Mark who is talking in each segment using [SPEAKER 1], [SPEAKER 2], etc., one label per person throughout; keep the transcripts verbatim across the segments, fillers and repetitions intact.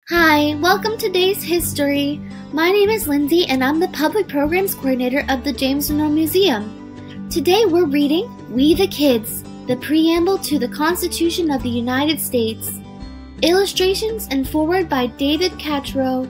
[SPEAKER 1] Hi, welcome to Today's History. My name is Lindsay and I'm the Public Programs Coordinator of the James Monroe Museum. Today we're reading We the Kids, the Preamble to the Constitution of the United States. Illustrations and foreword by David Catchrow.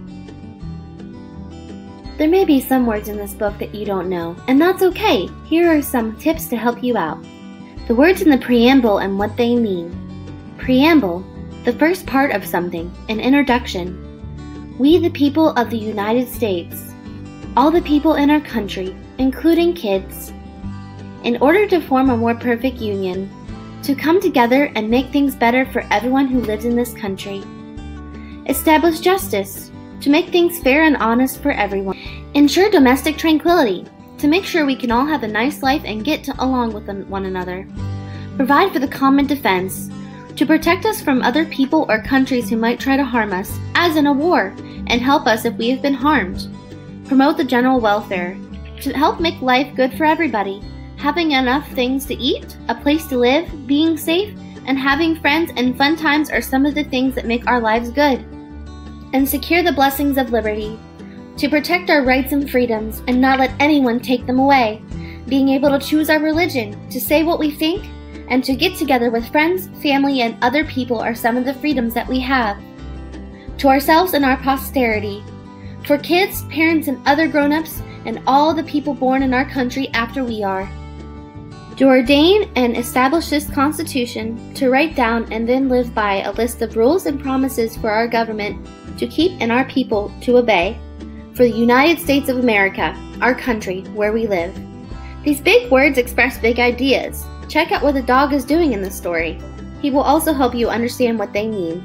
[SPEAKER 1] There may be some words in this book that you don't know, and that's okay. Here are some tips to help you out. The words in the preamble and what they mean. Preamble, the first part of something, an introduction. We the people of the United States, all the people in our country, including kids, in order to form a more perfect union, to come together and make things better for everyone who lives in this country. Establish justice, to make things fair and honest for everyone. Ensure domestic tranquility, to make sure we can all have a nice life and get to along with one another. Provide for the common defense, to protect us from other people or countries who might try to harm us, as in a war, and help us if we have been harmed. Promote the general welfare, to help make life good for everybody. Having enough things to eat, a place to live, being safe, and having friends and fun times are some of the things that make our lives good. And secure the blessings of liberty, to protect our rights and freedoms and not let anyone take them away. Being able to choose our religion, to say what we think, and to get together with friends, family, and other people are some of the freedoms that we have. To ourselves and our posterity, for kids, parents, and other grown-ups, and all the people born in our country after we are. To ordain and establish this Constitution, to write down and then live by a list of rules and promises for our government to keep and our people to obey, for the United States of America, our country, where we live. These big words express big ideas. Check out what the dog is doing in the story. He will also help you understand what they mean.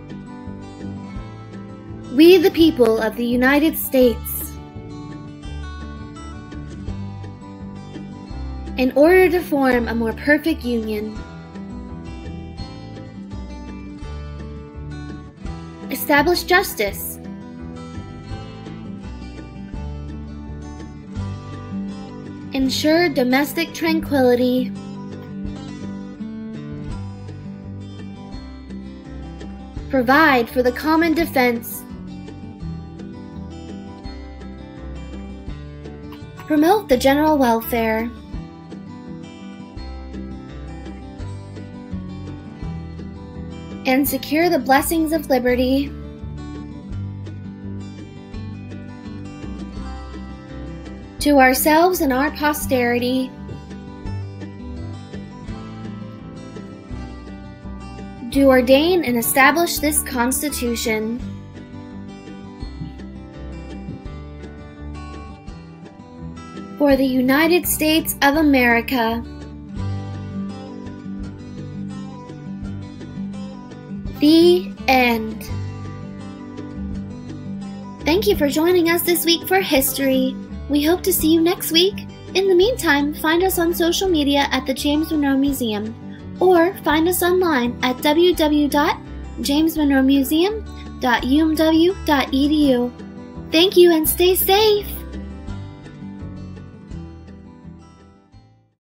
[SPEAKER 1] We the people of the United States, in order to form a more perfect union, establish justice, ensure domestic tranquility, provide for the common defense, promote the general welfare, and secure the blessings of liberty, to ourselves and our posterity, to ordain and establish this Constitution, for the United States of America, the end. Thank you for joining us this week for History. We hope to see you next week. In the meantime, find us on social media at the James Monroe Museum, or find us online at w w w dot james monroe museum dot u m w dot e d u. Thank you and stay safe!